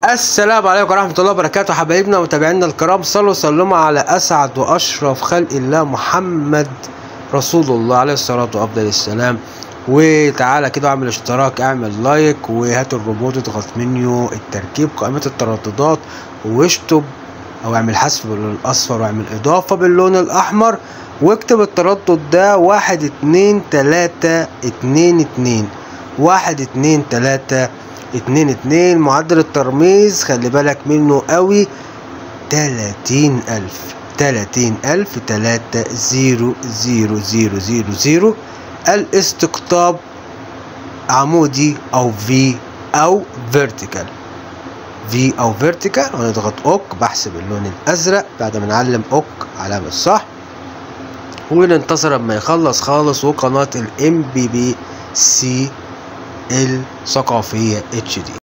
السلام عليكم ورحمة الله وبركاته. حبايبنا ومتابعينا الكرام، صلوا وسلموا على أسعد وأشرف خلق الله محمد رسول الله عليه الصلاة وأفضل السلام. وتعالى كده اعمل اشتراك، اعمل لايك، وهات الريموت اضغط منيو التركيب قائمة الترددات، واشطب أو اعمل حذف باللون الأصفر واعمل إضافة باللون الأحمر، واكتب التردد ده 12322 12322. معدل الترميز خلي بالك منه قوي، 30,000 30,000. الاستقطاب عمودي او في او فيرتيكال، ونضغط اوك. بحسب اللون الازرق بعد ما نعلم اوك علامة الصح، وننتظر اما يخلص خالص. وقناة الMBBC الثقافية HD.